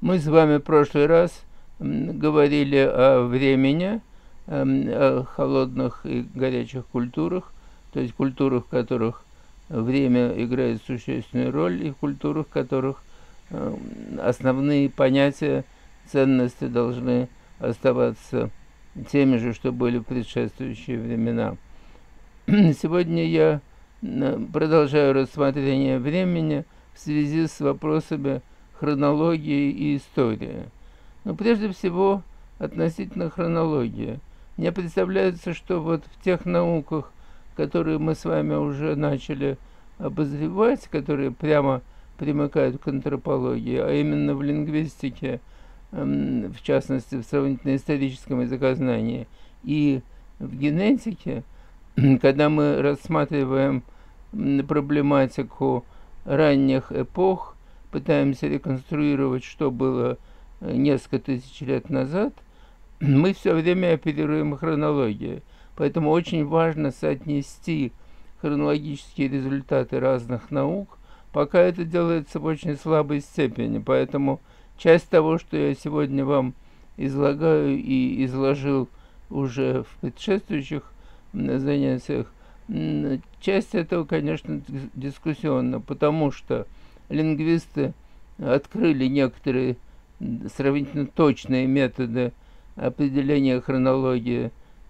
Мы с вами в прошлый раз говорили о времени, о холодных и горячих культурах, то есть культурах, в которых время играет существенную роль, и в культурах, в которых основные понятия, ценности должны оставаться теми же, что были в предшествующие времена. Сегодня я продолжаю рассмотрение времени в связи с вопросами хронологии и истории. Но прежде всего относительно хронологии. Мне представляется, что вот в тех науках, которые мы с вами уже начали обозревать, которые прямо примыкают к антропологии, а именно в лингвистике, в частности в сравнительно-историческом языкознании, и в генетике, когда мы рассматриваем проблематику ранних эпох, пытаемся реконструировать, что было несколько тысяч лет назад, мы все время оперируем хронологией. Поэтому очень важно соотнести хронологические результаты разных наук, пока это делается в очень слабой степени. Поэтому часть того, что я сегодня вам излагаю и изложил уже в предшествующих занятиях, часть этого, конечно, дискуссионна, потому что лингвисты открыли некоторые сравнительно точные методы определения хронологии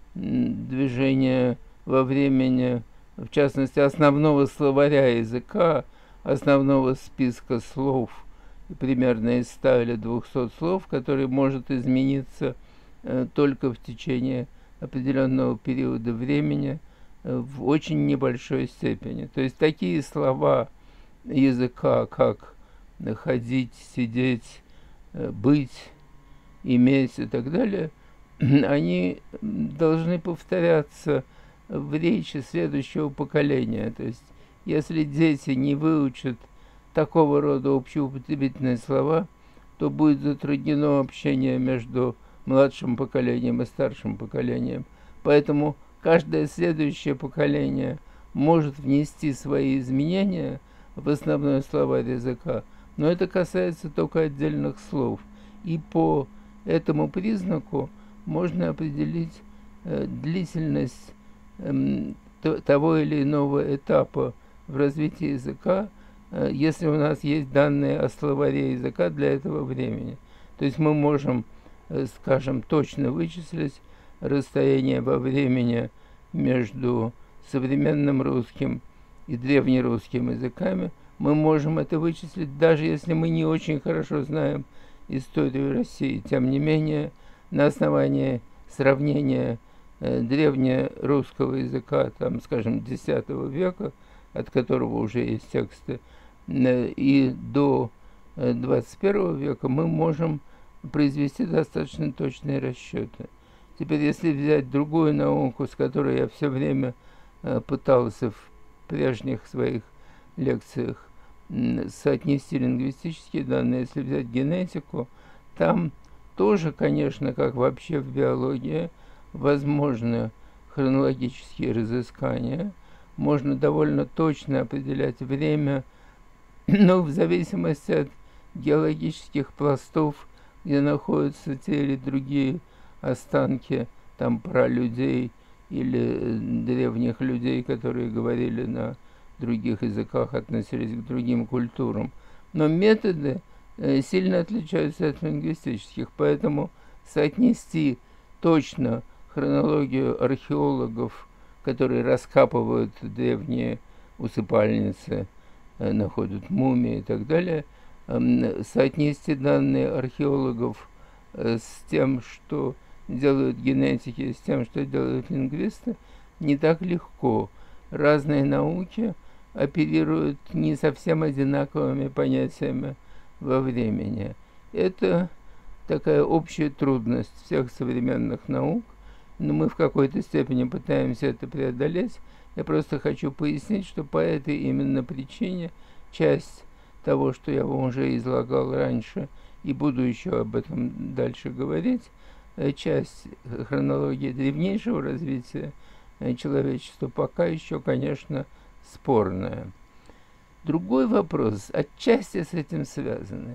движения во времени, в частности, основного словаря языка, основного списка слов, примерно из 100 или 200 слов, который может измениться только в течение определенного периода времени в очень небольшой степени. То есть такие слова языка, как ходить, сидеть, быть, иметь и так далее, они должны повторяться в речи следующего поколения. То есть если дети не выучат такого рода общеупотребительные слова, то будет затруднено общение между младшим поколением и старшим поколением. Поэтому каждое следующее поколение может внести свои изменения в основной словарь языка, но это касается только отдельных слов. И по этому признаку можно определить длительность того или иного этапа в развитии языка, если у нас есть данные о словаре языка для этого времени. То есть мы можем, скажем, точно вычислить расстояние во времени между современным русским и древнерусским языками. Мы можем это вычислить, даже если мы не очень хорошо знаем историю России. Тем не менее, на основании сравнения древнерусского языка, там, скажем, X века, от которого уже есть тексты, и до 21 века, мы можем произвести достаточно точные расчеты. Теперь, если взять другую науку, с которой я все время пытался в прежних своих лекциях соотнести лингвистические данные, если взять генетику, там тоже, конечно, как вообще в биологии, возможны хронологические разыскания. Можно довольно точно определять время, но в зависимости от геологических пластов, где находятся те или другие останки там пралюдей или древних людей, которые говорили на других языках, относились к другим культурам. Но методы сильно отличаются от лингвистических, поэтому соотнести точно хронологию археологов, которые раскапывают древние усыпальницы, находят мумии и так далее, соотнести данные археологов с тем, что делают генетики, с тем, что делают лингвисты, не так легко. Разные науки оперируют не совсем одинаковыми понятиями во времени. Это такая общая трудность всех современных наук, но мы в какой-то степени пытаемся это преодолеть. Я просто хочу пояснить, что по этой именно причине часть того, что я вам уже излагал раньше, и буду еще об этом дальше говорить, часть хронологии древнейшего развития человечества пока еще, конечно, спорная. Другой вопрос, отчасти с этим связанный,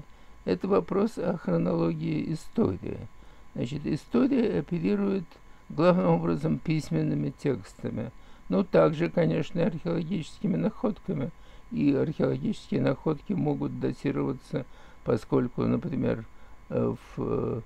это вопрос о хронологии истории. Значит, история оперирует главным образом письменными текстами. Ну, также, конечно, археологическими находками. И археологические находки могут датироваться, поскольку, например, в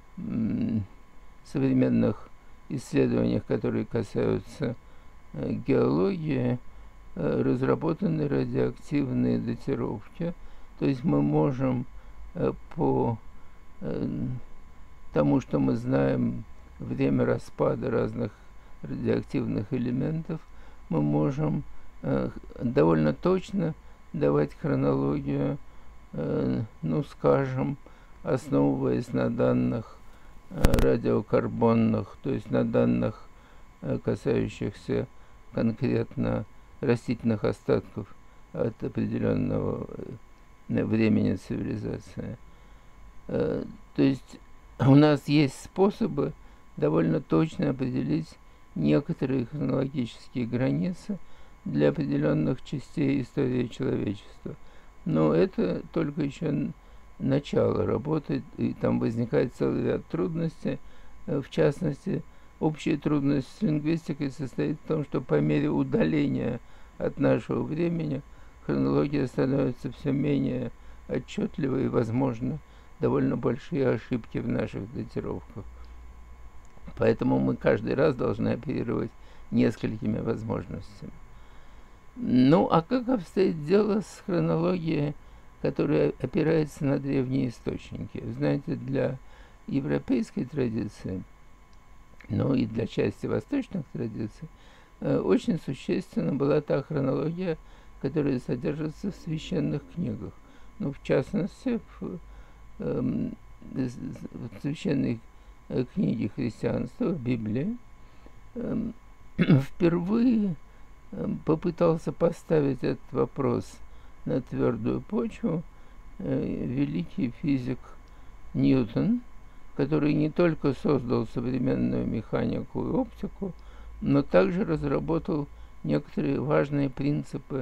современных исследованиях, которые касаются геологии, разработаны радиоактивные датировки. То есть мы можем по тому, что мы знаем время распада разных радиоактивных элементов, мы можем довольно точно давать хронологию, ну, скажем, основываясь на данных радиокарбонных, то есть на данных, касающихся конкретно растительных остатков от определенного времени цивилизации. То есть у нас есть способы довольно точно определить некоторые хронологические границы для определенных частей истории человечества. Но это только еще начало работы, и там возникает целый ряд трудностей. В частности, общая трудность с лингвистикой состоит в том, что по мере удаления от нашего времени хронология становится все менее отчетливой и, возможно, довольно большие ошибки в наших датировках. Поэтому мы каждый раз должны оперировать несколькими возможностями. Ну, а как обстоит дело с хронологией, которая опирается на древние источники? Знаете, для европейской традиции, ну и для части восточных традиций, очень существенно была та хронология, которая содержится в священных книгах. Ну, в частности, в священной книге христианства, в Библии, впервые попытался поставить этот вопрос на твердую почву великий физик Ньютон, который не только создал современную механику и оптику, но также разработал некоторые важные принципы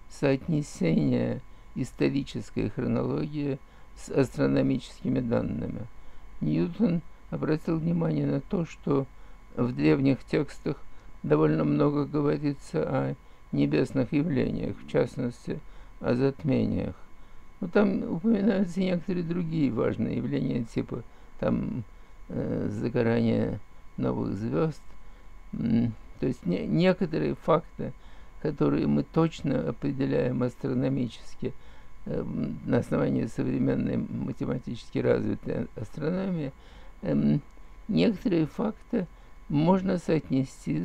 соотнесения исторической хронологии с астрономическими данными. Ньютон обратил внимание на то, что в древних текстах довольно много говорится о небесных явлениях, в частности, о затмениях. Но там упоминаются некоторые другие важные явления, типа там загорание новых звезд. То есть некоторые факты, которые мы точно определяем астрономически на основании современной математически развитой астрономии, некоторые факты можно соотнести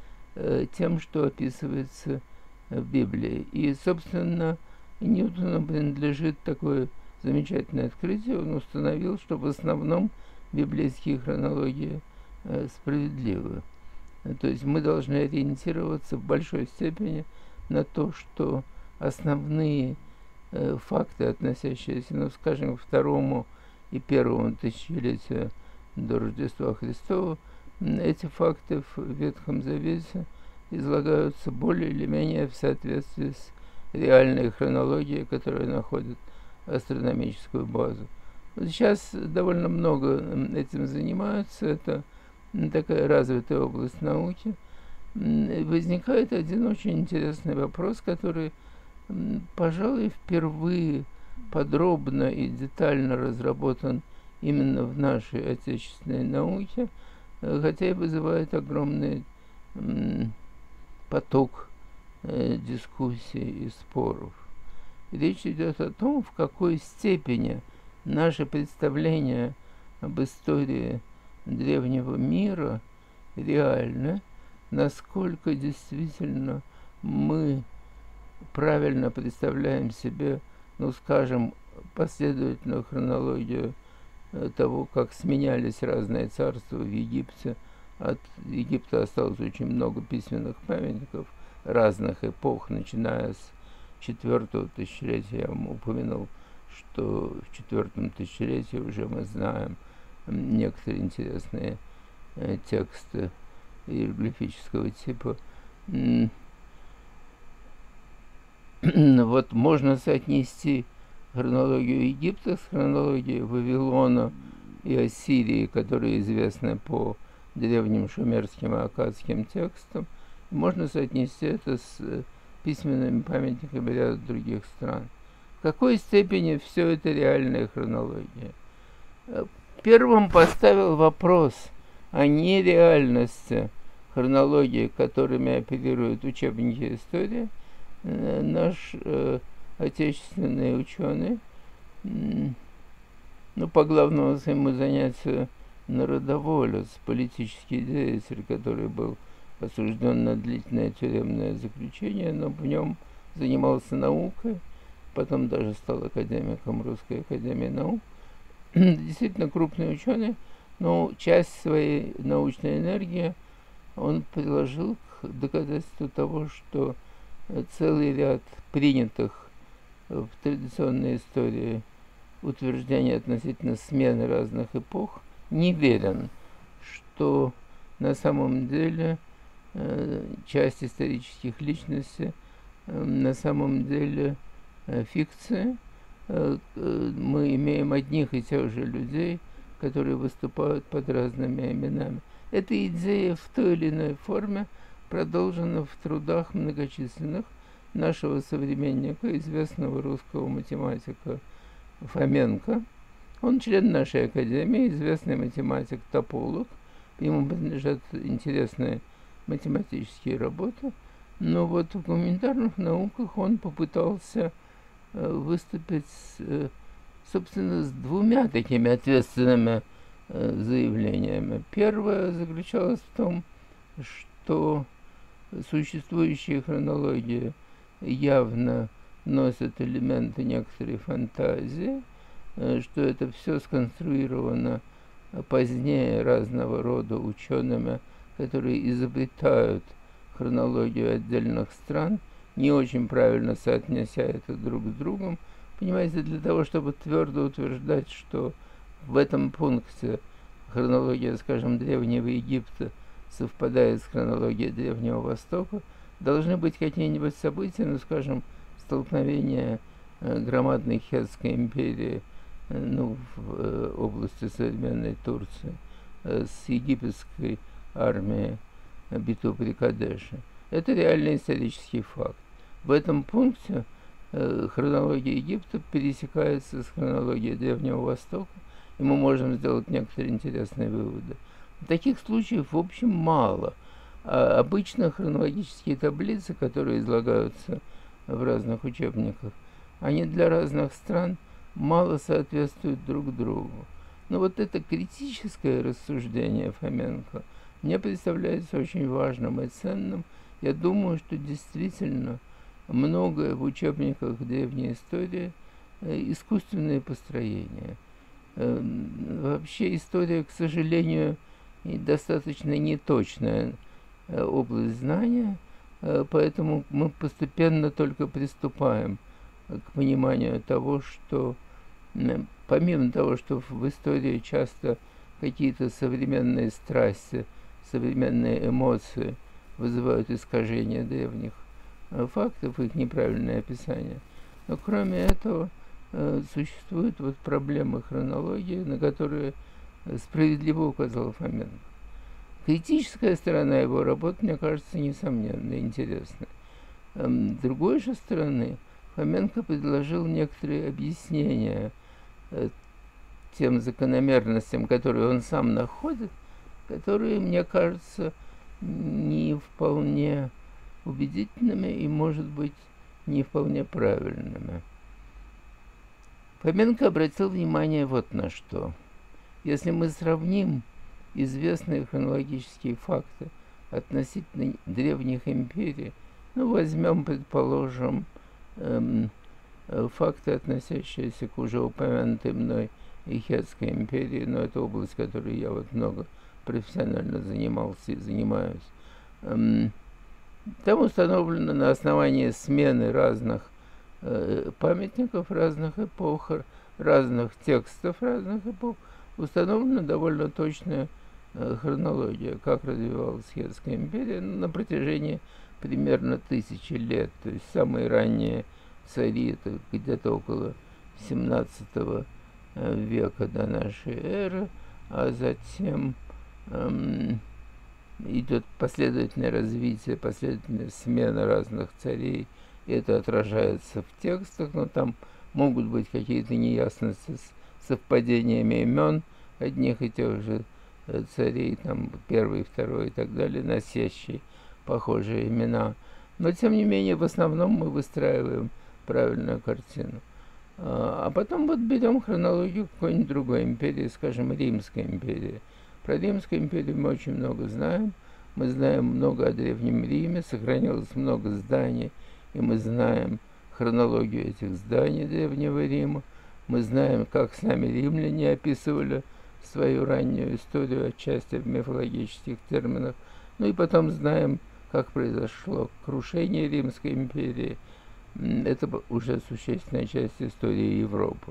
с тем, что описывается в Библии. И, собственно, Ньютону принадлежит такое замечательное открытие. Он установил, что в основном библейские хронологии справедливы. То есть мы должны ориентироваться в большой степени на то, что основные факты, относящиеся, ну, скажем, к второму и первому тысячелетию до Рождества Христова, эти факты в Ветхом Завете излагаются более или менее в соответствии с реальной хронологией, которая находит астрономическую базу. Вот сейчас довольно много этим занимаются, это такая развитая область науки. Возникает один очень интересный вопрос, который, пожалуй, впервые подробно и детально разработан именно в нашей отечественной науке, хотя и вызывает огромный поток дискуссий и споров. Речь идет о том, в какой степени наше представление об истории древнего мира реально, насколько действительно мы правильно представляем себе, ну, скажем, последовательную хронологию того, как сменялись разные царства в Египте. От Египта осталось очень много письменных памятников разных эпох, начиная с 4-го тысячелетия. Я вам упомянул, что в 4-м тысячелетии уже мы знаем некоторые интересные тексты иероглифического типа. Вот можно соотнести хронологию Египта с хронологией Вавилона и Ассирии, которые известны по древним шумерским и аккадским текстам. Можно соотнести это с письменными памятниками ряда других стран. В какой степени все это реальная хронология? Первым поставил вопрос о нереальности хронологии, которыми оперируют учебники истории, наш отечественный ученый, по главному своему занятию народоволец, политический деятель, который был осужден на длительное тюремное заключение, но в нем занимался наукой, потом даже стал академиком Русской академии наук. Действительно крупный ученый, но часть своей научной энергии он приложил к доказательству того, что целый ряд принятых в традиционной истории утверждений относительно смены разных эпох неверен, что на самом деле часть исторических личностей на самом деле фикция. Мы имеем одних и тех же людей, которые выступают под разными именами. Эта идея в той или иной форме продолжена в трудах многочисленных нашего современника, известного русского математика Фоменко. Он член нашей академии, известный математик-тополог. Ему принадлежат интересные математические работы. Но вот в гуманитарных науках он попытался выступить, собственно, с двумя такими ответственными заявлениями. Первое заключалось в том, что существующие хронологии явно носят элементы некоторой фантазии, что это все сконструировано позднее разного рода учеными, которые изобретают хронологию отдельных стран, не очень правильно соотнеся это друг с другом. Понимаете, для того, чтобы твердо утверждать, что в этом пункте хронология, скажем, Древнего Египта совпадает с хронологией Древнего Востока, должны быть какие-нибудь события, скажем, столкновение громадной Хеттской империи в области современной Турции с египетской армией, битву при Кадеше. Это реальный исторический факт. В этом пункте хронология Египта пересекается с хронологией Древнего Востока, и мы можем сделать некоторые интересные выводы. Таких случаев, в общем, мало. А обычно хронологические таблицы, которые излагаются в разных учебниках, они для разных стран мало соответствуют друг другу. Но вот это критическое рассуждение Фоменко мне представляется очень важным и ценным. Я думаю, что действительно многое в учебниках древней истории искусственные построения. Вообще история, к сожалению, достаточно неточная область знания, поэтому мы постепенно только приступаем к пониманию того, что помимо того, что в истории часто какие-то современные страсти, современные эмоции вызывают искажение древних фактов, их неправильное описание. Но кроме этого существуют вот проблемы хронологии, на которые справедливо указал Фоменко. Критическая сторона его работы, мне кажется, несомненно интересна. С другой же стороны, Фоменко предложил некоторые объяснения тем закономерностям, которые он сам находит, которые, мне кажется, не вполне убедительными и, может быть, не вполне правильными. Фоменко обратил внимание вот на что. Если мы сравним известные хронологические факты относительно древних империй, возьмем, предположим, факты, относящиеся к уже упомянутой мной и Хеттской империи, но это область, которой я вот много профессионально занимался и занимаюсь. Там установлено на основании смены разных памятников разных эпох, разных текстов разных эпох, установлена довольно точная хронология, как развивалась Хеттская империя на протяжении примерно 1000 лет. То есть самые ранние цари, это где-то около XVII века до нашей эры, а затем идет последовательное развитие, последовательная смена разных царей, и это отражается в текстах, но там могут быть какие-то неясности с совпадениями имен одних и тех же царей, там первый, второй и так далее, носящие похожие имена. Но, тем не менее, в основном мы выстраиваем правильную картину. А потом вот берем хронологию какой-нибудь другой империи, скажем, Римской империи. Про Римскую империю мы очень много знаем. Мы знаем много о Древнем Риме, сохранилось много зданий, и мы знаем хронологию этих зданий Древнего Рима. Мы знаем, как сами римляне описывали свою раннюю историю, отчасти в мифологических терминах. Ну и потом знаем, как произошло крушение Римской империи. Это уже существенная часть истории Европы.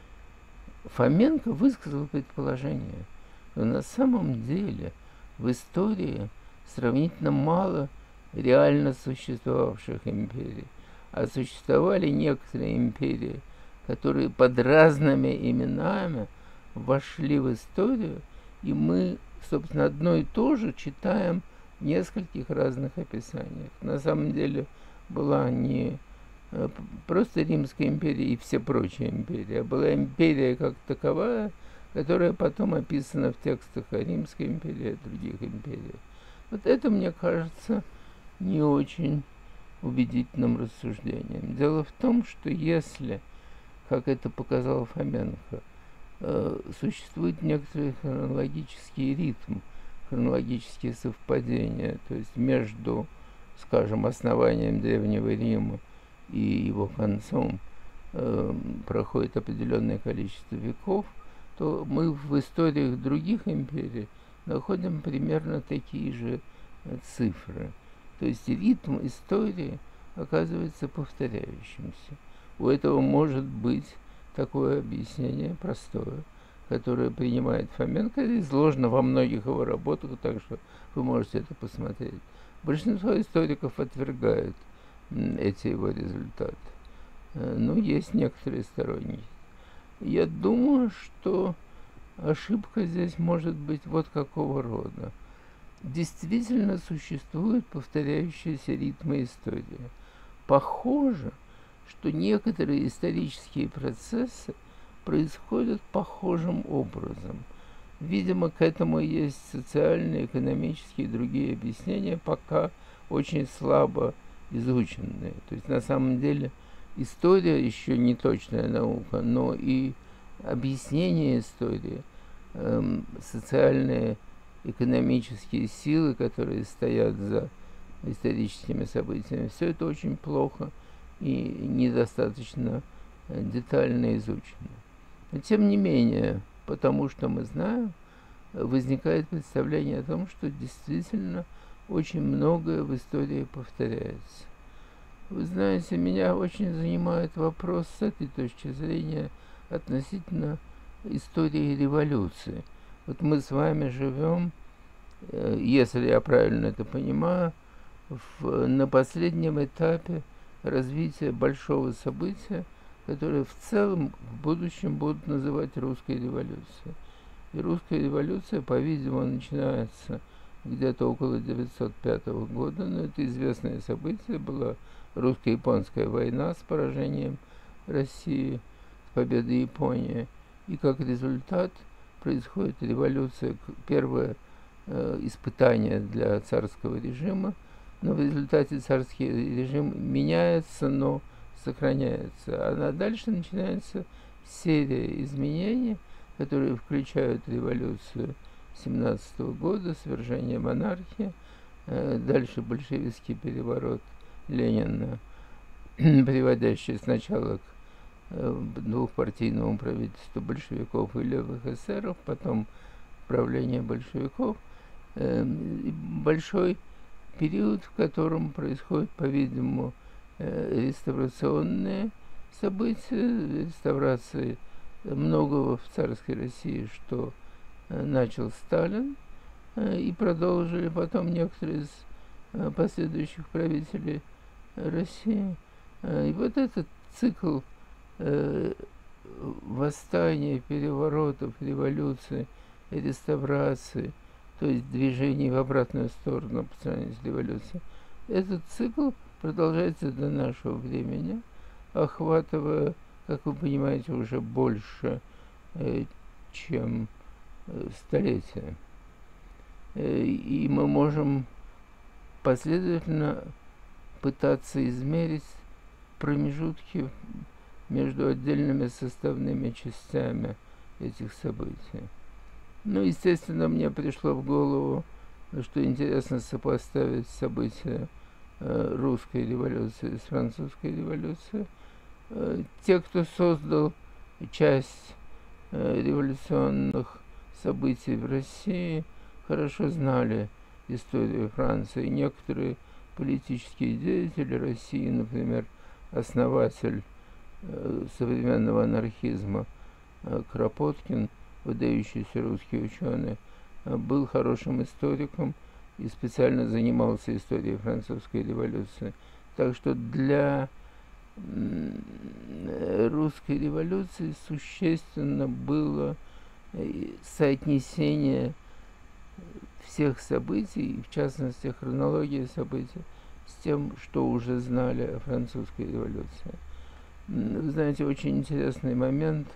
Фоменко высказал предположение, что на самом деле в истории сравнительно мало реально существовавших империй, а существовали некоторые империи, которые под разными именами вошли в историю, и мы, собственно, одно и то же читаем в нескольких разных описаниях. На самом деле была не просто Римская империя и все прочие империи, а была империя как таковая, которая потом описана в текстах о Римской империи и о других империях. Вот это, мне кажется, не очень убедительным рассуждением. Дело в том, что если, как это показал Фоменко, существует некоторый хронологический ритм, хронологические совпадения, то есть между, скажем, основанием Древнего Рима и его концом проходит определенное количество веков, то мы в историях других империй находим примерно такие же цифры. То есть ритм истории оказывается повторяющимся. У этого может быть такое объяснение простое, которое принимает Фоменко, это изложено во многих его работах, так что вы можете это посмотреть. Большинство историков отвергают эти его результаты. Но есть некоторые сторонники. Я думаю, что ошибка здесь может быть вот какого рода. Действительно существуют повторяющиеся ритмы истории. Похоже, что некоторые исторические процессы происходят похожим образом. Видимо, к этому есть социальные, экономические и другие объяснения, пока очень слабо изученные. То есть, на самом деле, история еще не точная наука, но и объяснение истории, социальные, экономические силы, которые стоят за историческими событиями, все это очень плохо и недостаточно детально изучено. Но тем не менее, потому что мы знаем, возникает представление о том, что действительно очень многое в истории повторяется. Вы знаете, меня очень занимает вопрос с этой точки зрения относительно истории революции. Вот мы с вами живем, если я правильно это понимаю, на последнем этапе развития большого события, которое в целом в будущем будут называть русской революцией. И русская революция, по-видимому, начинается где-то около 905 года, но это известное событие, была русско-японская война с поражением России, с победой Японии. И как результат происходит революция, первое испытание для царского режима, но в результате царский режим меняется, но сохраняется. А дальше начинается серия изменений, которые включают революцию 17 года, свержение монархии, дальше большевистский переворот Ленина, приводящий сначала к двухпартийному правительству большевиков и левых эсеров, потом правление большевиков, большой период, в котором происходят, по-видимому, реставрационные события, реставрации многого в царской России, что начал Сталин, и продолжили потом некоторые из последующих правителей России. И вот этот цикл восстаний, переворотов, революций, реставрации, то есть движений в обратную сторону по сравнению с революцией. Этот цикл продолжается до нашего времени, охватывая, как вы понимаете, уже больше, чем столетия. И мы можем последовательно пытаться измерить промежутки между отдельными составными частями этих событий. Ну, естественно, мне пришло в голову, что интересно сопоставить события русской революции с французской революцией. Те, кто создал часть революционных событий в России, хорошо знали историю Франции. Некоторые политические деятели России, например, основатель современного анархизма Кропоткин, выдающийся русский ученый, был хорошим историком и специально занимался историей французской революции. Так что для русской революции существенно было соотнесение всех событий, в частности хронология событий, с тем, что уже знали о французской революции. Вы знаете, очень интересный момент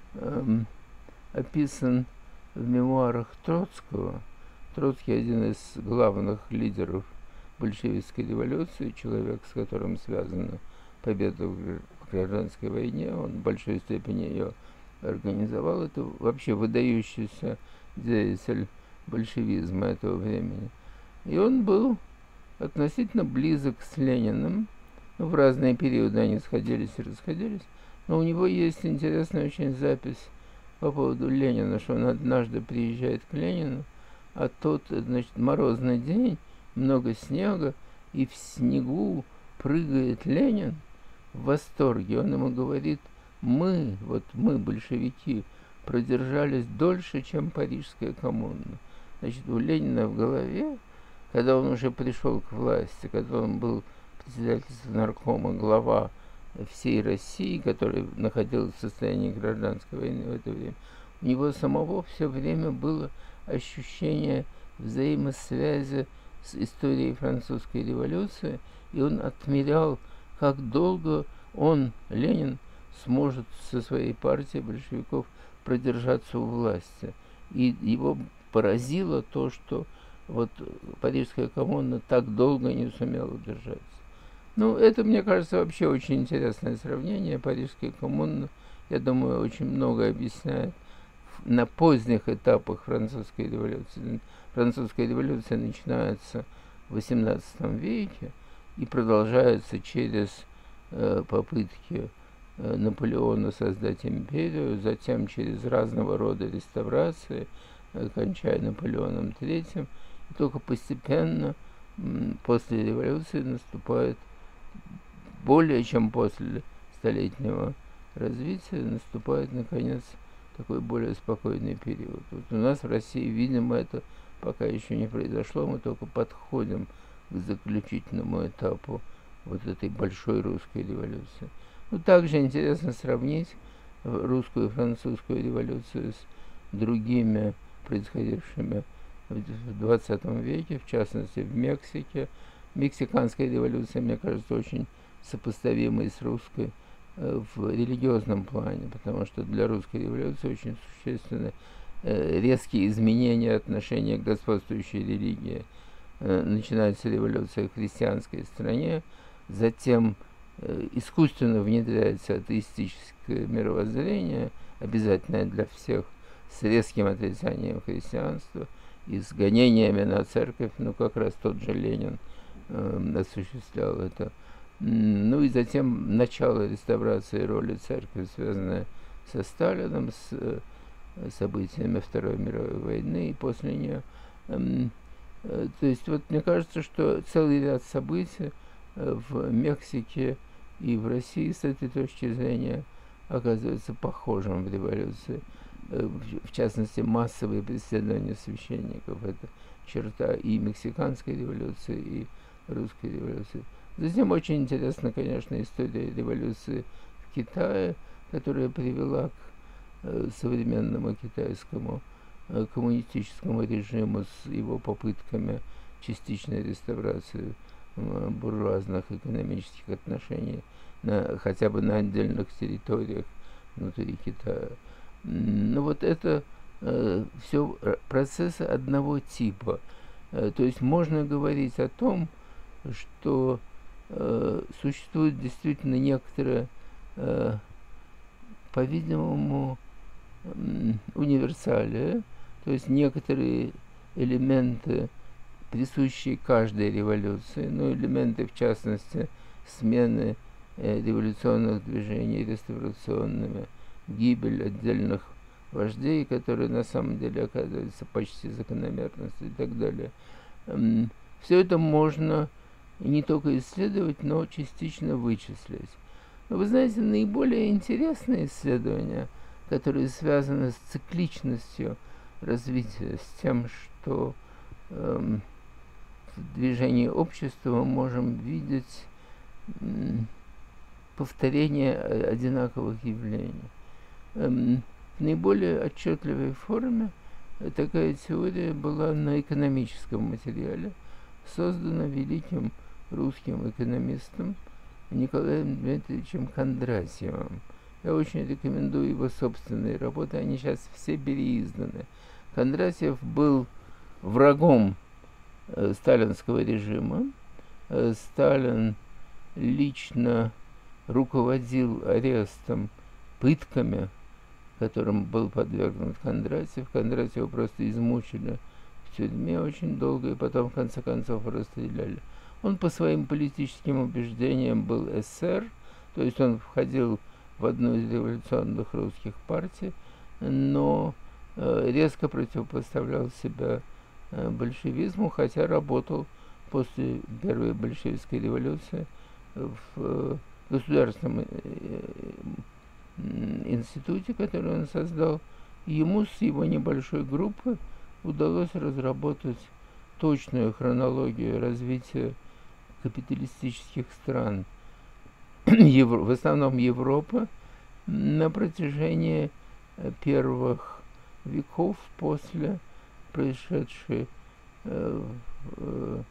описан в мемуарах Троцкого. Троцкий один из главных лидеров большевистской революции, человек, с которым связана победа в гражданской войне. Он в большой степени ее организовал. Это вообще выдающийся деятель большевизма этого времени. И он был относительно близок с Лениным. В разные периоды они сходились и расходились. Но у него есть интересная очень запись по поводу Ленина, что он однажды приезжает к Ленину, а тот, значит, морозный день, много снега, и в снегу прыгает Ленин в восторге. Он ему говорит: мы, большевики, продержались дольше, чем Парижская коммуна. Значит, у Ленина в голове, когда он уже пришел к власти, когда он был председатель наркома, глава всей России, который находился в состоянии гражданской войны в это время, у него самого все время было ощущение взаимосвязи с историей французской революции, и он отмерял, как долго он, Ленин, сможет со своей партией большевиков продержаться у власти. И его поразило то, что вот Парижская коммуна так долго не сумела удержаться. Ну, это, мне кажется, вообще очень интересное сравнение. Парижская коммуна, я думаю, очень много объясняет на поздних этапах французской революции. Французская революция начинается в XVIII веке и продолжается через попытки Наполеона создать империю, затем через разного рода реставрации, кончая Наполеоном III. И только постепенно после революции наступает, более чем после столетнего развития, наступает, наконец, такой более спокойный период. Вот у нас в России, видимо, это пока еще не произошло, мы только подходим к заключительному этапу вот этой большой русской революции. Ну, также интересно сравнить русскую и французскую революцию с другими происходившими в 20 веке, в частности в Мексике. Мексиканская революция, мне кажется, очень сопоставимой с русской в религиозном плане, потому что для русской революции очень существенны резкие изменения отношения к господствующей религии. Начинается революция в христианской стране, затем искусственно внедряется атеистическое мировоззрение, обязательное для всех, с резким отрицанием христианства и с гонениями на церковь. Ну, как раз тот же Ленин осуществлял это. Ну и затем начало реставрации роли церкви, связанное со Сталином, с событиями Второй мировой войны и после нее. То есть вот мне кажется, что целый ряд событий в Мексике и в России с этой точки зрения оказывается похожим в революции. В частности, массовые преследования священников – это черта и мексиканской революции, и русской революции. Затем очень интересна, конечно, история революции в Китае. которая привела к современному китайскому коммунистическому режиму с его попытками частичной реставрации буржуазных экономических отношений хотя бы на отдельных территориях внутри Китая. Но вот это все процессы одного типа. То есть можно говорить о том, что существует действительно некоторая, по-видимому, универсалия, то есть некоторые элементы, присущие каждой революции, но элементы, в частности, смены революционных движений реставрационными, гибель отдельных вождей, которые на самом деле оказываются почти закономерностью и так далее. Все это можно не только исследовать, но частично вычислить. Но вы знаете, наиболее интересные исследования, которые связаны с цикличностью развития, с тем, что в движении общества мы можем видеть повторение одинаковых явлений. В наиболее отчетливой форме такая теория была на экономическом материале, создана великим русским экономистом Николаем Дмитриевичем Кондратьевым. Я очень рекомендую его собственные работы, они сейчас все переизданы. Кондратьев был врагом сталинского режима. Сталин лично руководил арестом, пытками, которым был подвергнут Кондратьев. Кондратьева просто измучили в тюрьме очень долго и потом в конце концов расстреляли. Он по своим политическим убеждениям был эсер, то есть он входил в одну из революционных русских партий, но резко противопоставлял себя большевизму, хотя работал после первой большевистской революции в государственном институте, который он создал. Ему с его небольшой группой удалось разработать точную хронологию развития капиталистических стран, в основном Европы, на протяжении первых веков после происшедшей в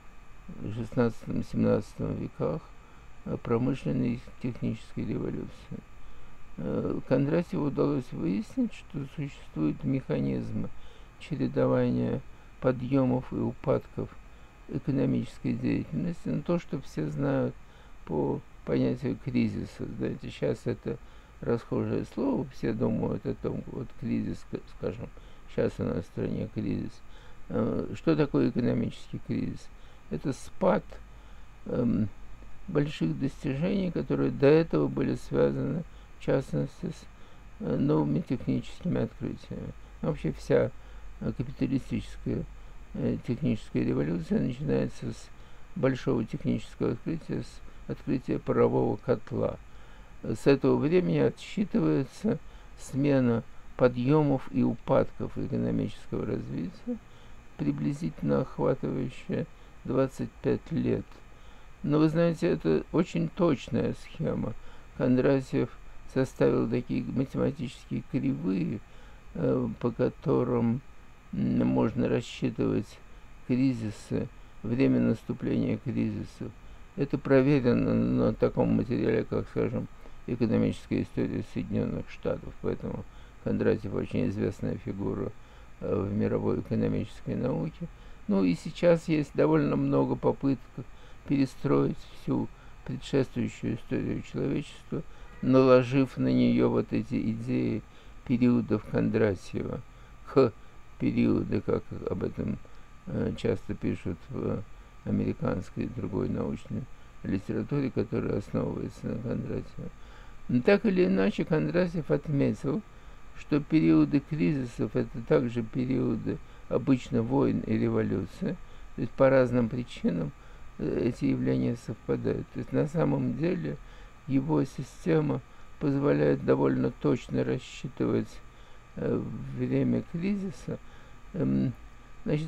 XVI-XVII веках промышленной технической революции. Кондратьеву удалось выяснить, что существуют механизмы чередования подъемов и упадков экономической деятельности, но то, что все знают по понятию кризиса. Знаете, сейчас это расхожее слово, все думают о том, вот кризис, скажем, сейчас у нас в стране кризис. Что такое экономический кризис? Это спад больших достижений, которые до этого были связаны, в частности, с новыми техническими открытиями. Вообще вся капиталистическая техническая революция начинается с большого технического открытия, с открытия парового котла. С этого времени отсчитывается смена подъемов и упадков экономического развития, приблизительно охватывающая 25 лет. Но вы знаете, это очень точная схема. Кондратьев составил такие математические кривые, по которым можно рассчитывать кризисы, время наступления кризисов. Это проверено на таком материале, как, скажем, экономическая история Соединенных Штатов. Поэтому Кондратьев очень известная фигура в мировой экономической науке. Ну и сейчас есть довольно много попыток перестроить всю предшествующую историю человечества, наложив на нее вот эти идеи периодов Кондратьева к периоду, как об этом часто пишут в американской и другой научной литературе, которая основывается на Кондратьеве. Но так или иначе, Кондратьев отметил, что периоды кризисов – это также периоды обычно войн и революций, то есть по разным причинам эти явления совпадают. То есть на самом деле его система позволяет довольно точно рассчитывать время кризиса. Значит,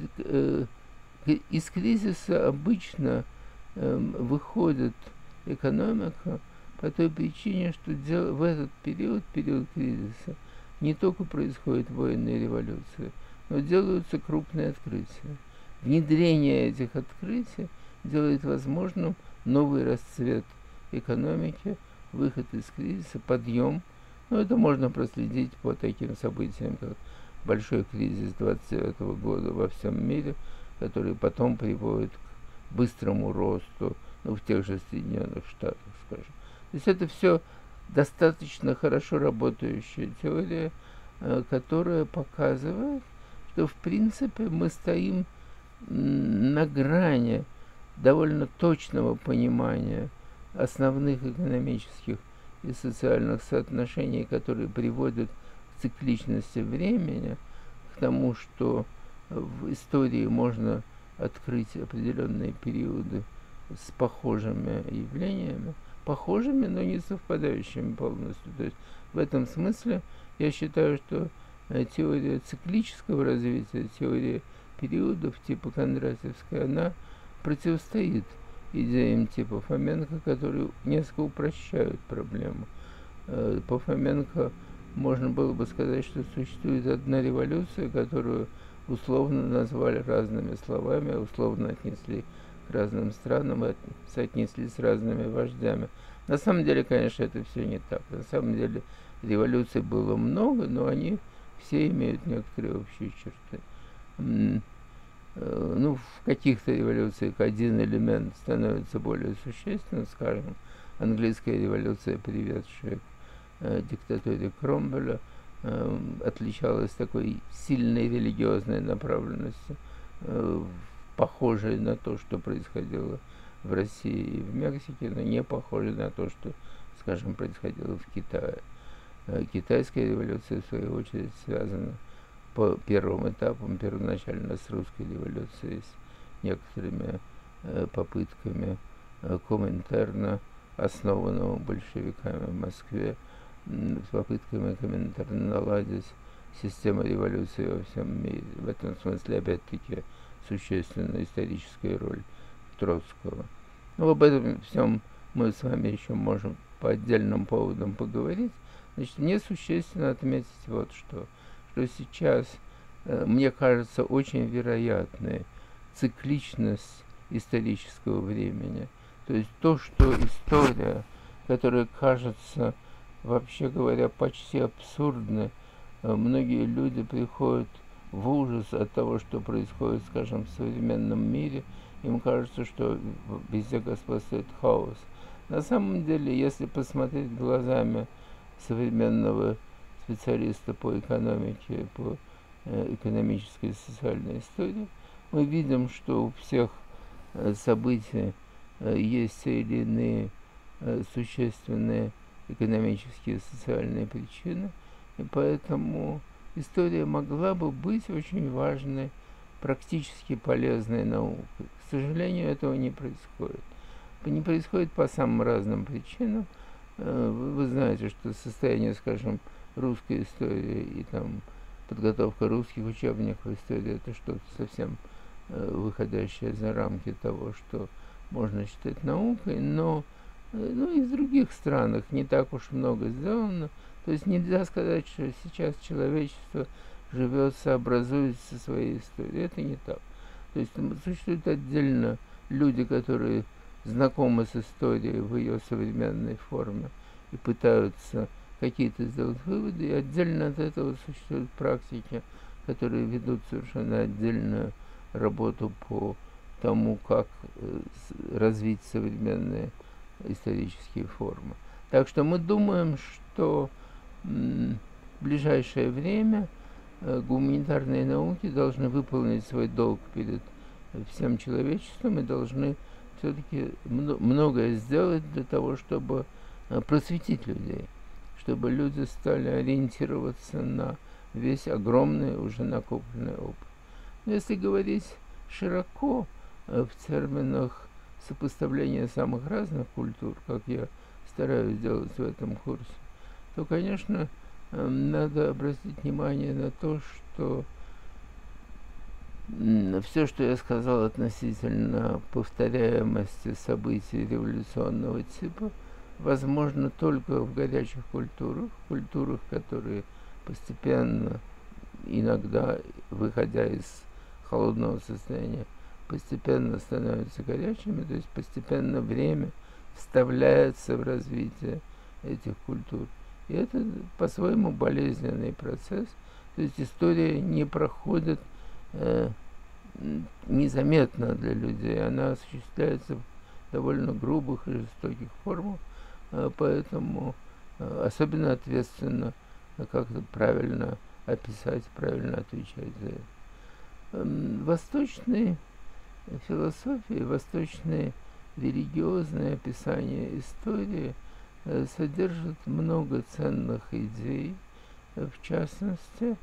из кризиса обычно выходит экономика по той причине, что в этот период кризиса, не только происходят военные революции, но делаются крупные открытия. Внедрение этих открытий делает возможным новый расцвет экономики, выход из кризиса, подъем. Но это можно проследить по таким событиям, как большой кризис 29 года во всем мире, который потом приводит к быстрому росту, в тех же Соединенных Штатах, скажем. То есть это все достаточно хорошо работающая теория, которая показывает, что в принципе мы стоим на грани довольно точного понимания основных экономических и социальных соотношений, которые приводят к цикличности времени, к тому, что в истории можно открыть определенные периоды с похожими явлениями, похожими, но не совпадающими полностью. То есть в этом смысле я считаю, что теория циклического развития, теория периодов типа Кондратьевской, она противостоит идеям типа Фоменко, которые несколько упрощают проблему. По Фоменко можно было бы сказать, что существует одна революция, которую условно назвали разными словами, условно отнесли к разным странам, соотнесли с разными вождями. На самом деле, конечно, это все не так. На самом деле революций было много, но они все имеют некоторые общие черты. В каких-то революциях один элемент становится более существенным, скажем, английская революция, приведшая к диктатуре Кромвеля, отличалась такой сильной религиозной направленностью, похожей на то, что происходило в России и в Мексике, но не похожей на то, что, скажем, происходило в Китае. Китайская революция, в свою очередь, связана по первым этапам первоначально с русской революцией, с некоторыми попытками Коминтерна, основанного большевиками в Москве, с попытками Коминтерна наладить систему революции во всем мире. В этом смысле, опять-таки, существенная историческая роль Троцкого. Об этом всем мы с вами еще можем по отдельным поводам поговорить. Значит, мне существенно отметить вот что сейчас, мне кажется, очень вероятная цикличность исторического времени. То есть то, что история, которая кажется, вообще говоря, почти абсурдной, многие люди приходят в ужас от того, что происходит, скажем, в современном мире. Им кажется, что везде господствует хаос. На самом деле, если посмотреть глазами современного специалиста по экономике, по экономической и социальной истории, мы видим, что у всех событий есть те или иные существенные экономические и социальные причины, и поэтому история могла бы быть очень важной, практически полезной наукой. К сожалению, этого не происходит. Не происходит по самым разным причинам. Вы знаете, что состояние, скажем, русской истории и там подготовка русских учебников истории — это что-то совсем выходящее за рамки того, что можно считать наукой, но и в других странах не так уж много сделано. То есть нельзя сказать, что сейчас человечество живет, сообразуясь со своей историей. Это не так. То есть существуют отдельно люди, которые знакомы с историей в ее современной форме и пытаются какие-то сделать выводы, и отдельно от этого существуют практики, которые ведут совершенно отдельную работу по тому, как развить современные исторические формы. Так что мы думаем, что в ближайшее время гуманитарные науки должны выполнить свой долг перед всем человечеством и должны все-таки многое сделать для того, чтобы просветить людей, чтобы люди стали ориентироваться на весь огромный уже накопленный опыт. Но если говорить широко в терминах сопоставления самых разных культур, как я стараюсь делать в этом курсе, то, конечно, надо обратить внимание на то, что все, что я сказал относительно повторяемости событий революционного типа, возможно только в горячих культурах, которые постепенно, иногда выходя из холодного состояния, постепенно становятся горячими, то есть постепенно время вставляется в развитие этих культур. И это по-своему болезненный процесс, то есть история не проходит незаметно для людей, она осуществляется в довольно грубых и жестоких формах, поэтому особенно ответственно как-то правильно описать, правильно отвечать за это. Восточные философии, восточные религиозные описания истории содержат много ценных идей, в частности,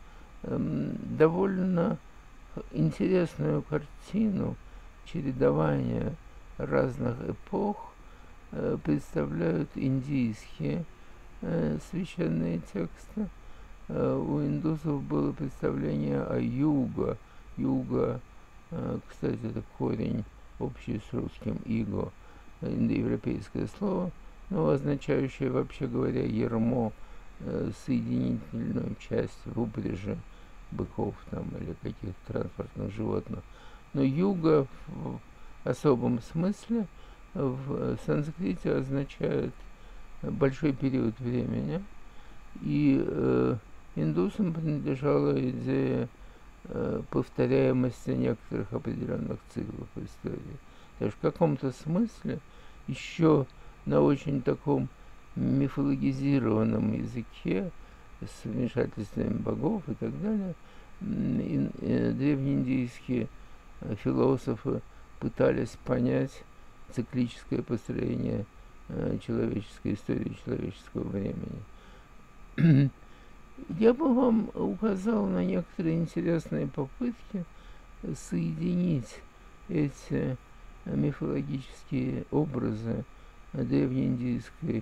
довольно интересную картину чередования разных эпох представляют индийские священные тексты. У индусов было представление о юга. Юга, кстати, это корень общий с русским иго, индоевропейское слово, но означающее, вообще говоря, ярмо, соединительную часть в упряжи быков там, или каких-то транспортных животных. Но юга в особом смысле в санскрите означает большой период времени, и индусам принадлежала идея повторяемости некоторых определенных циклов истории. То есть в каком-то смысле еще на очень таком мифологизированном языке с вмешательствами богов и так далее древнеиндийские философы пытались понять циклическое построение человеческой истории, человеческого времени. Я бы вам указал на некоторые интересные попытки соединить эти мифологические образы древнеиндийской,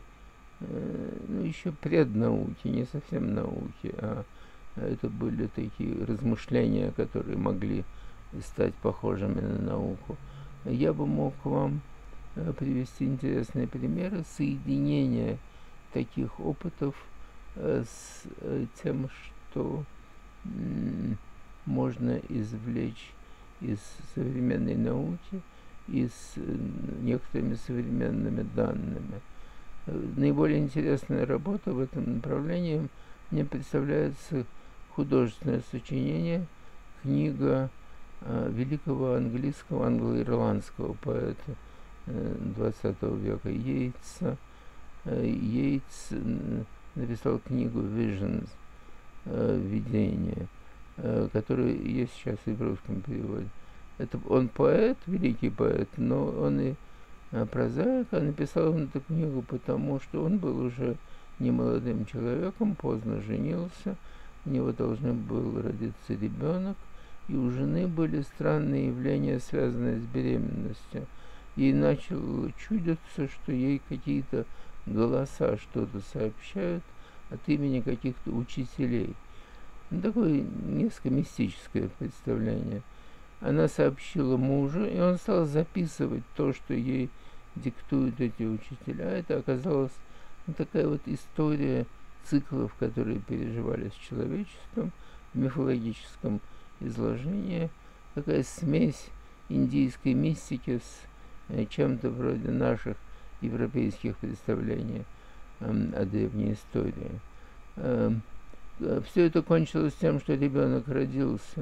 еще преднауки, не совсем науки, а это были такие размышления, которые могли стать похожими на науку. Я бы мог вам привести интересные примеры соединения таких опытов с тем, что можно извлечь из современной науки и с некоторыми современными данными. Наиболее интересная работа в этом направлении мне представляется художественное сочинение, книга великого английского, англо-ирландского поэта XX века Йейтса. Йейтс написал книгу «Visions», «Видение», которая есть сейчас и в русском переводе. Он поэт, великий поэт, но он и прозаик, а написал он эту книгу потому, что он был уже немолодым человеком, поздно женился, у него должен был родиться ребенок, и у жены были странные явления, связанные с беременностью. Ей начало чудиться, что ей какие-то голоса что-то сообщают от имени каких-то учителей. Такое несколько мистическое представление. Она сообщила мужу, и он стал записывать то, что ей диктуют эти учителя. Это оказалась такая вот история циклов, которые переживались с человечеством в мифологическом изложении. Такая смесь индийской мистики с чем-то вроде наших европейских представлений о древней истории. Все это кончилось тем, что ребенок родился.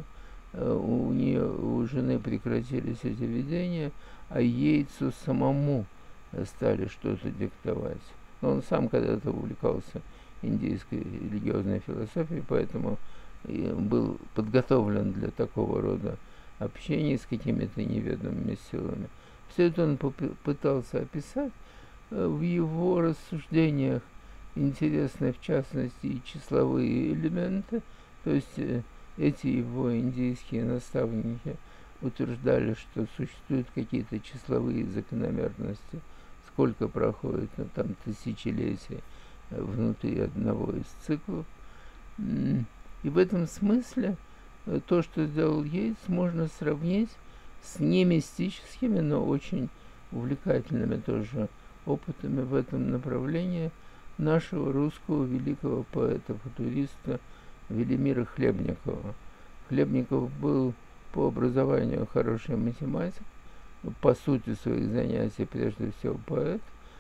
У жены прекратились эти видения, а Йейтсу самому стали что-то диктовать. Но он сам когда-то увлекался индийской религиозной философией, поэтому был подготовлен для такого рода общения с какими-то неведомыми силами. Все это он пытался описать. В его рассуждениях интересны, в частности, и числовые элементы, то есть эти его индийские наставники утверждали, что существуют какие-то числовые закономерности, сколько проходит там тысячелетий внутри одного из циклов. И в этом смысле то, что сделал Йейтс, можно сравнить с немистическими, но очень увлекательными тоже опытами в этом направлении нашего русского великого поэта-футуриста Велимира Хлебникова. Хлебников был по образованию хороший математик, по сути своих занятий прежде всего поэт,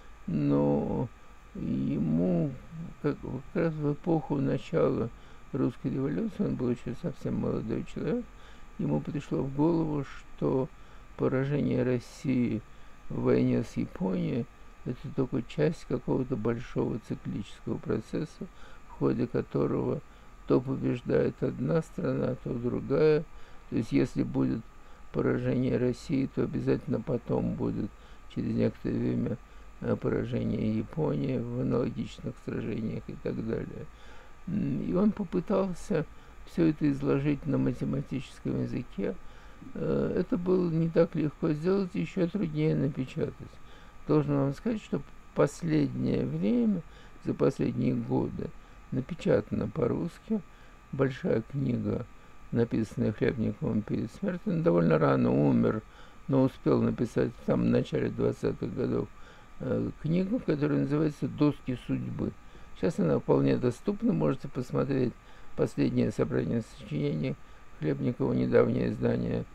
но ему как раз в эпоху начала русской революции, он был еще совсем молодой человек, ему пришло в голову, что поражение России в войне с Японией – это только часть какого-то большого циклического процесса, в ходе которого то побеждает одна страна, то другая. То есть если будет поражение России, то обязательно потом будет через некоторое время поражение Японии в аналогичных сражениях и так далее. И он попытался все это изложить на математическом языке. Это было не так легко сделать, еще труднее напечатать. Должен вам сказать, что в последнее время, за последние годы, напечатана по-русски большая книга, написанная Хлебниковым перед смертью. Он довольно рано умер, но успел написать в самом начале 20-х годов книгу, которая называется «Доски судьбы». Сейчас она вполне доступна, можете посмотреть последнее собрание сочинений Хлебникова, недавнее издание.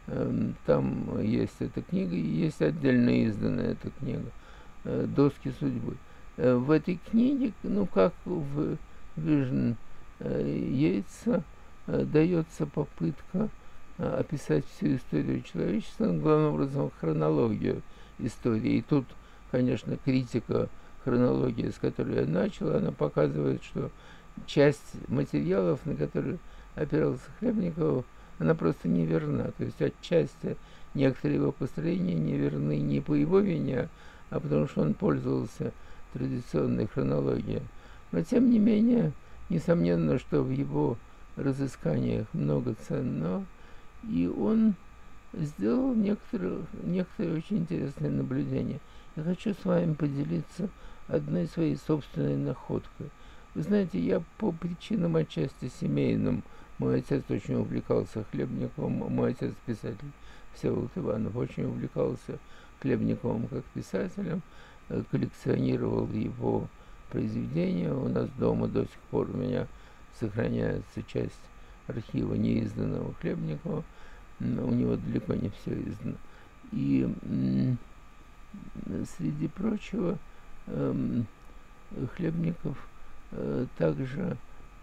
Там есть эта книга, и есть отдельно изданная эта книга «Доски судьбы». В этой книге, ну как в Vision Йейтса, дается попытка описать всю историю человечества, главным образом хронологию истории. И тут, конечно, критика хронологии, с которой я начал, она показывает, что часть материалов, на которые опирался Хлебников, она просто неверна. То есть отчасти некоторые его построения неверны не по его вине, а потому что он пользовался традиционной хронологией. Но тем не менее, несомненно, что в его разысканиях много ценного, и он сделал некоторые очень интересные наблюдения. Я хочу с вами поделиться одной своей собственной находкой. Вы знаете, я по причинам отчасти семейным, мой отец очень увлекался Хлебниковым, мой отец писатель Всеволод Иванов очень увлекался Хлебниковым как писателем, коллекционировал его произведения. У нас дома до сих пор у меня сохраняется часть архива неизданного Хлебникова, у него далеко не все издано. И среди прочего Хлебников также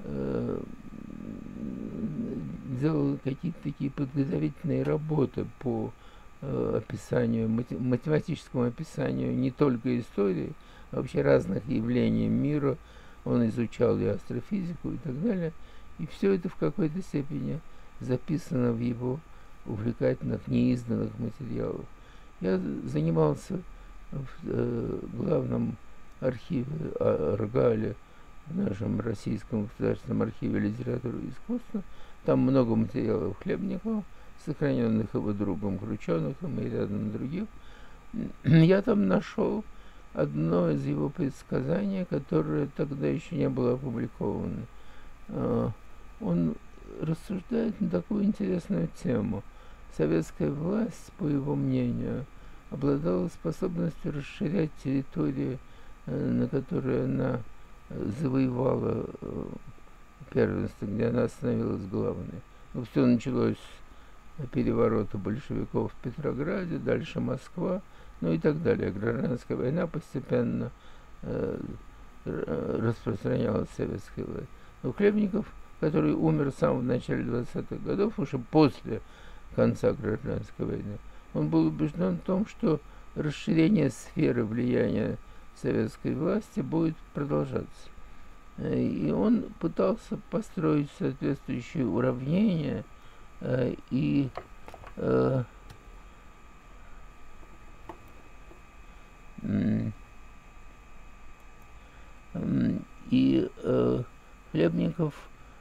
делал какие-то такие подготовительные работы по описанию, математическому описанию не только истории, а вообще разных явлений мира. Он изучал и астрофизику и так далее. И все это в какой-то степени записано в его увлекательных, неизданных материалах. Я занимался в главном архиве РГАЛе, в нашем Российском государственном архиве литературы и искусства. Там много материалов Хлебникова, сохраненных его другом Крученовым и рядом других. Я там нашел одно из его предсказаний, которое тогда еще не было опубликовано. Он рассуждает на такую интересную тему. Советская власть, по его мнению, обладала способностью расширять территории, на которые она завоевала первенство, где она становилась главной. Но все началось с переворота большевиков в Петрограде, дальше Москва, ну и так далее. Гражданская война постепенно распространялась советская власть. Но Хлебников, который умер в самом начале 20-х годов, уже после конца гражданской войны, он был убежден в том, что расширение сферы влияния советской власти будет продолжаться. И он пытался построить соответствующие уравнения и Хлебников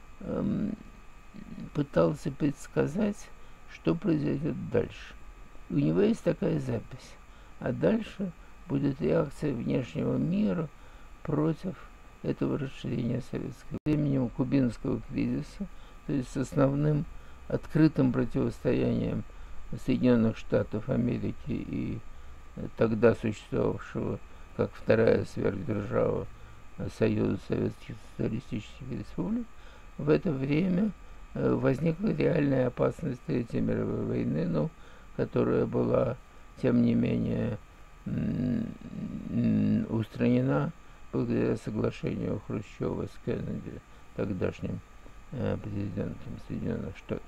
пытался предсказать, что произойдет дальше. У него есть такая запись. А дальше будет реакция внешнего мира против этого расширения советского времени, кубинского кризиса, то есть с основным открытым противостоянием Соединенных Штатов Америки и тогда существовавшего как вторая сверхдержава Союза Советских Социалистических Республик, в это время возникла реальная опасность Третьей мировой войны, но которая была, тем не менее, устранена благодаря соглашению Хрущева с Кеннеди, тогдашним президентом Соединенных Штатов.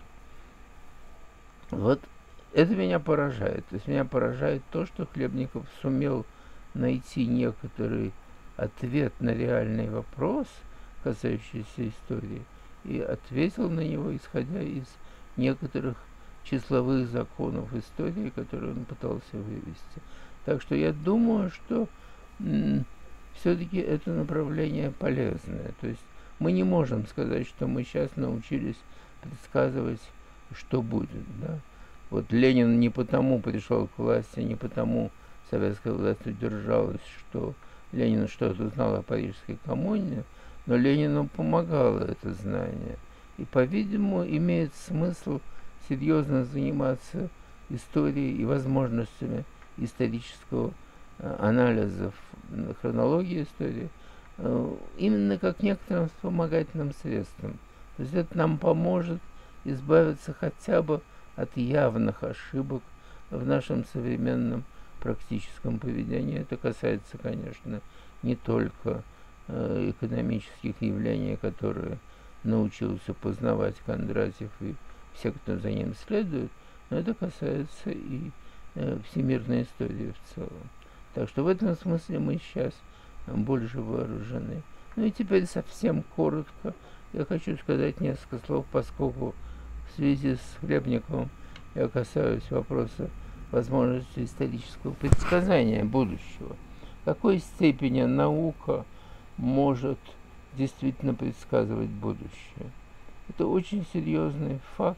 Вот это меня поражает. То есть меня поражает то, что Хлебников сумел найти некоторый ответ на реальный вопрос, касающийся истории, и ответил на него, исходя из некоторых числовых законов истории, которые он пытался вывести. Так что я думаю, что все-таки это направление полезное. То есть мы не можем сказать, что мы сейчас научились предсказывать, что будет. Да? Вот Ленин не потому пришел к власти, не потому советская власть удержалась, что Ленин что-то знал о Парижской коммуне, но Ленину помогало это знание. И, по-видимому, имеет смысл серьезно заниматься историей и возможностями исторического анализа, хронологии истории, именно как некоторым вспомогательным средством. То есть это нам поможет избавиться хотя бы от явных ошибок в нашем современном практическом поведении. Это касается, конечно, не только экономических явлений, которые научился познавать Кондратьев и все, кто за ним следует, но это касается и всемирной истории в целом. Так что в этом смысле мы сейчас больше вооружены. Ну и теперь совсем коротко я хочу сказать несколько слов, поскольку в связи с Хлебниковым я касаюсь вопроса возможности исторического предсказания будущего. В какой степени наука может действительно предсказывать будущее? Это очень серьезный факт,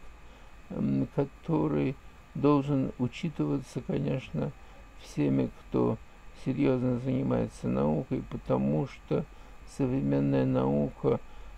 который должен учитываться, конечно, всеми, кто серьезно занимается наукой, потому что современная наука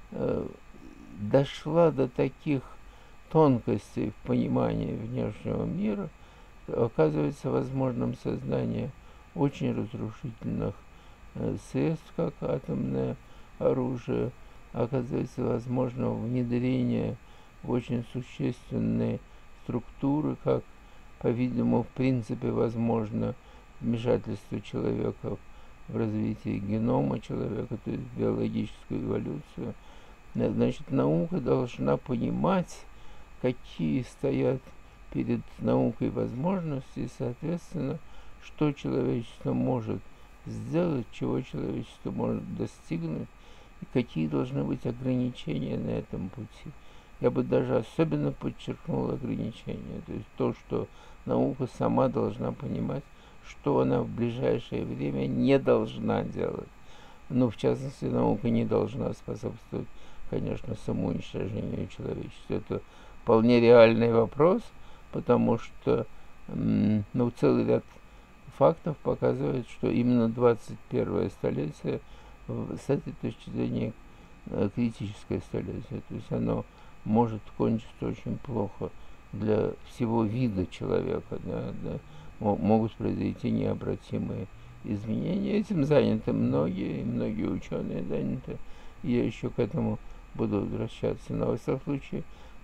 дошла до таких тонкостей в понимании внешнего мира, что оказывается возможным создание очень разрушительных средств, как атомное оружие, оказывается возможно внедрение в очень существенные структуры, как, по-видимому, в принципе, возможно вмешательство человека в развитие генома человека, то есть биологическую эволюцию. Значит, наука должна понимать, какие стоят перед наукой возможности, и, соответственно, что человечество может сделать, чего человечество может достигнуть, и какие должны быть ограничения на этом пути. Я бы даже особенно подчеркнул ограничения, то есть то, что наука сама должна понимать, что она в ближайшее время не должна делать. Ну, в частности, наука не должна способствовать, конечно, самоуничтожению человечества. Это вполне реальный вопрос, потому что целый ряд фактов показывает, что именно 21 столетие с этой точки зрения критическое столетие. То есть оно может кончиться очень плохо для всего вида человека. Да. Могут произойти необратимые изменения. Этим заняты многие ученые заняты. Я еще к этому буду возвращаться. Но, во всяком случае,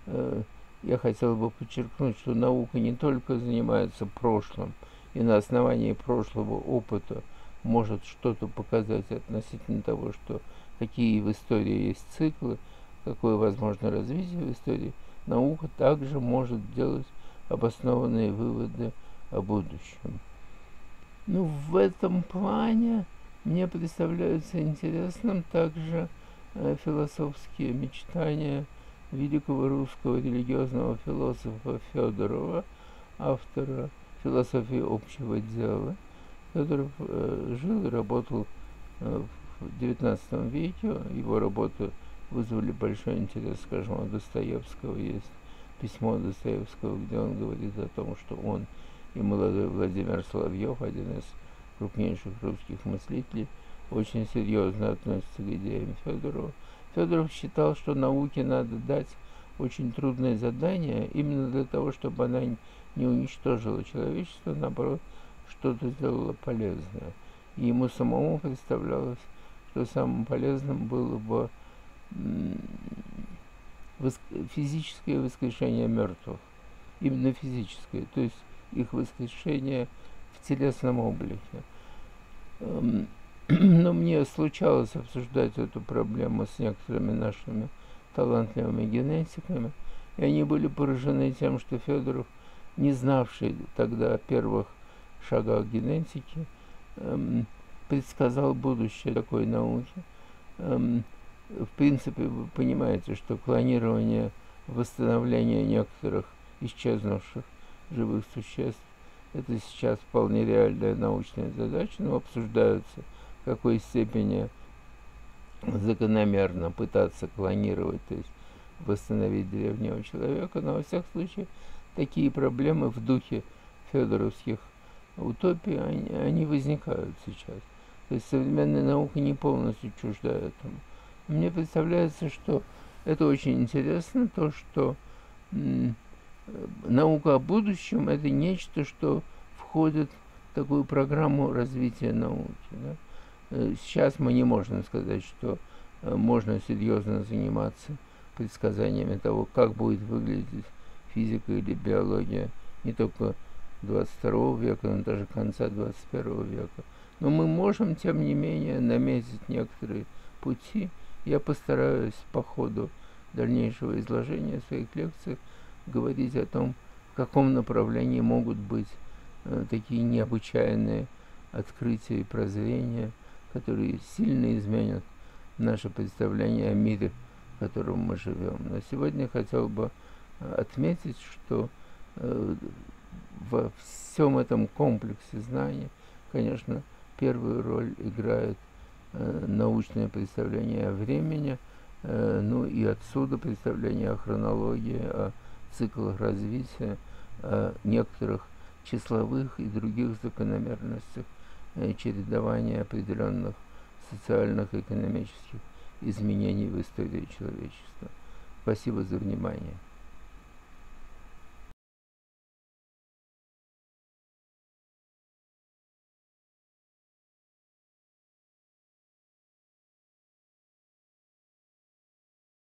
я хотел бы подчеркнуть, что наука не только занимается прошлым, и на основании прошлого опыта может что-то показать относительно того, что какие в истории есть циклы, какое возможно развитие в истории. Наука также может делать обоснованные выводы о будущем. Ну, в этом плане мне представляются интересным также философские мечтания великого русского религиозного философа Федорова, автора философии общего дела, который жил и работал в XIX веке. Его работы вызвали большой интерес, скажем, у Достоевского. Есть письмо Достоевского, где он говорит о том, что он и молодой Владимир Соловьев, один из крупнейших русских мыслителей, очень серьезно относится к идеям Федорова. Федоров считал, что науке надо дать очень трудное задание именно для того, чтобы она не уничтожила человечество, наоборот, что-то сделала полезное. И ему самому представлялось, что самым полезным было бы физическое воскрешение мертвых. Именно физическое, то есть их воскрешение в телесном облике. Но мне случалось обсуждать эту проблему с некоторыми нашими талантливыми генетиками, и они были поражены тем, что Федоров, не знавший тогда о первых шагах генетики, предсказал будущее такой науки. В принципе, вы понимаете, что клонирование, восстановление некоторых исчезнувших живых существ — это сейчас вполне реальная научная задача, но обсуждаются, в какой степени закономерно пытаться клонировать, то есть восстановить древнего человека. Но во всяком случае такие проблемы в духе федоровских утопий, они возникают сейчас. То есть современная наука не полностью чужда этому. Мне представляется, что это очень интересно, то, что наука о будущем — это нечто, что входит в такую программу развития науки. Да? Сейчас мы не можем сказать, что можно серьезно заниматься предсказаниями того, как будет выглядеть физика или биология не только 22 века, но даже конца 21 века. Но мы можем, тем не менее, наметить некоторые пути. Я постараюсь по ходу дальнейшего изложения своих лекций говорить о том, в каком направлении могут быть такие необычайные открытия и прозрения, которые сильно изменят наше представление о мире, в котором мы живем. Но сегодня я хотел бы отметить, что во всем этом комплексе знаний, конечно, первую роль играет научное представление о времени, ну и отсюда представление о хронологии, о циклах развития, о некоторых числовых и других закономерностях чередования определенных социальных и экономических изменений в истории человечества. Спасибо за внимание.